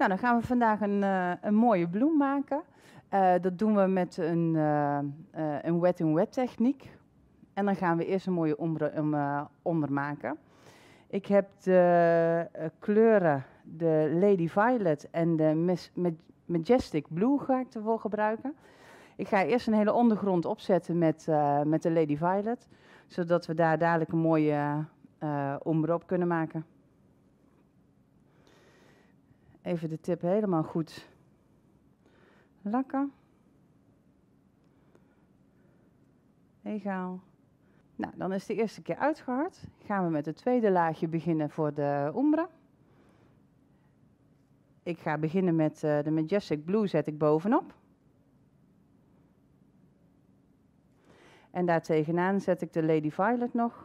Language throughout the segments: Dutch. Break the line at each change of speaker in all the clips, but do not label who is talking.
Nou, dan gaan we vandaag een mooie bloem maken. Dat doen we met een wet-in-wet techniek. En dan gaan we eerst een mooie onder maken. Ik heb de kleuren, de Lady Violet en de Majestic Blue ga ik ervoor gebruiken. Ik ga eerst een hele ondergrond opzetten met de Lady Violet, zodat we daar dadelijk een mooie ombre op kunnen maken. Even de tip helemaal goed lakken. Egaal. Nou, dan is de eerste keer uitgehard. Gaan we met het tweede laagje beginnen voor de ombre. Ik ga beginnen met de Majestic Blue, zet ik bovenop. En daar tegenaan zet ik de Lady Violet nog.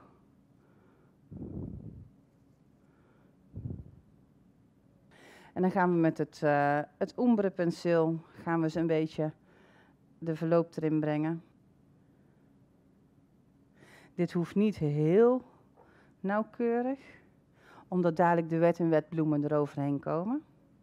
En dan gaan we met het ombre penseel gaan we ze een beetje de verloop erin brengen. Dit hoeft niet heel nauwkeurig, omdat dadelijk de wet-in-wet bloemen eroverheen komen.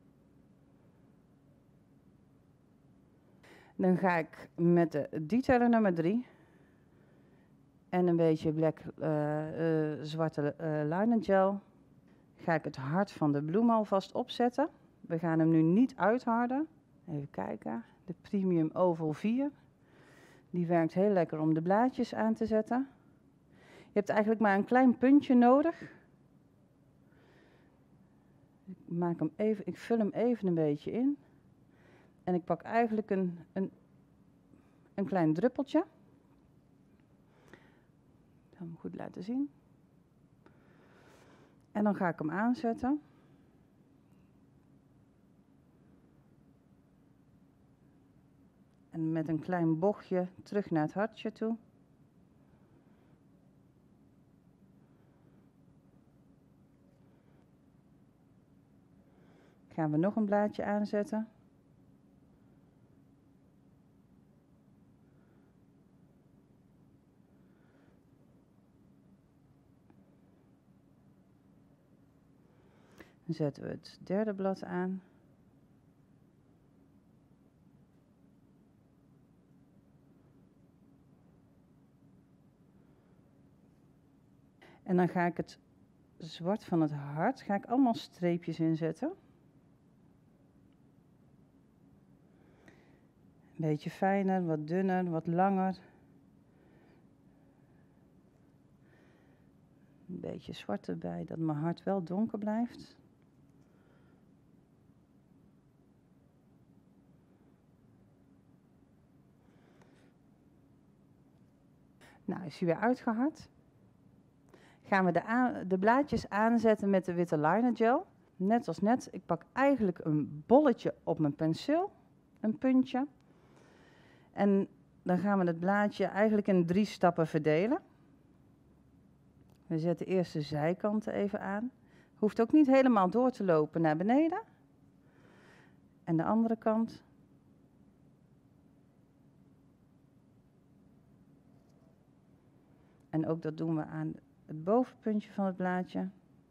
Dan ga ik met de detailer nummer 3 en een beetje zwarte liner gel, ga ik het hart van de bloem alvast opzetten. We gaan hem nu niet uitharden. Even kijken, de Premium Oval 4. Die werkt heel lekker om de blaadjes aan te zetten. Je hebt eigenlijk maar een klein puntje nodig. Ik vul hem even een beetje in. En ik pak eigenlijk een klein druppeltje. Ik zal hem goed laten zien. En dan ga ik hem aanzetten. En met een klein bochtje terug naar het hartje toe. Gaan we nog een blaadje aanzetten. Dan zetten we het derde blad aan. En dan ga ik het zwart van het hart, allemaal streepjes inzetten. Een beetje fijner, wat dunner, wat langer. Een beetje zwart erbij, dat mijn hart wel donker blijft. Nou, is hij weer uitgehard. Gaan we de blaadjes aanzetten met de witte liner gel. Net als net, ik pak eigenlijk een bolletje op mijn penseel, een puntje. En dan gaan we het blaadje eigenlijk in 3 stappen verdelen. We zetten eerst de zijkanten even aan. Hoeft ook niet helemaal door te lopen naar beneden. En de andere kant. En ook dat doen we aan het bovenpuntje van het blaadje.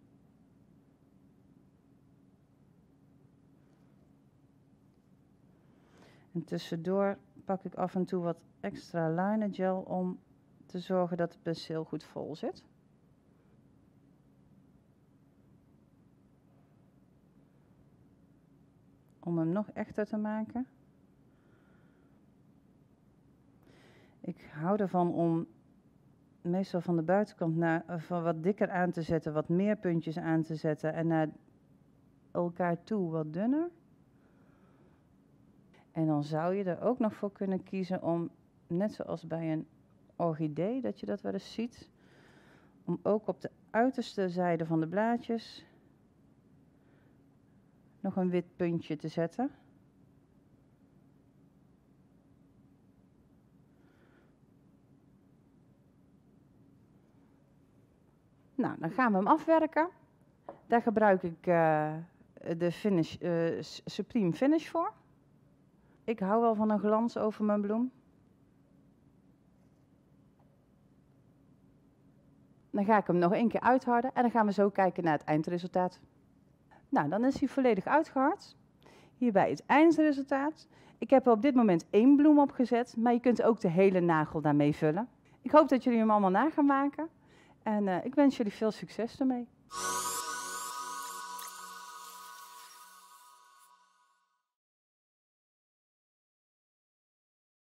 En tussendoor pak ik af en toe wat extra liner gel om te zorgen dat het penseel goed vol zit. Om hem nog echter te maken. Ik hou ervan om meestal van de buitenkant van wat dikker aan te zetten, wat meer puntjes aan te zetten en naar elkaar toe wat dunner. En dan zou je er ook nog voor kunnen kiezen om, net zoals bij een orchidee, dat je dat wel eens ziet, om ook op de uiterste zijde van de blaadjes nog een wit puntje te zetten. Nou, dan gaan we hem afwerken. Daar gebruik ik de Supreme Finish voor. Ik hou wel van een glans over mijn bloem. Dan ga ik hem nog 1 keer uitharden en dan gaan we zo kijken naar het eindresultaat. Nou, dan is hij volledig uitgehard. Hierbij het eindresultaat. Ik heb er op dit moment 1 bloem opgezet, maar je kunt ook de hele nagel daarmee vullen. Ik hoop dat jullie hem allemaal na gaan maken en ik wens jullie veel succes ermee.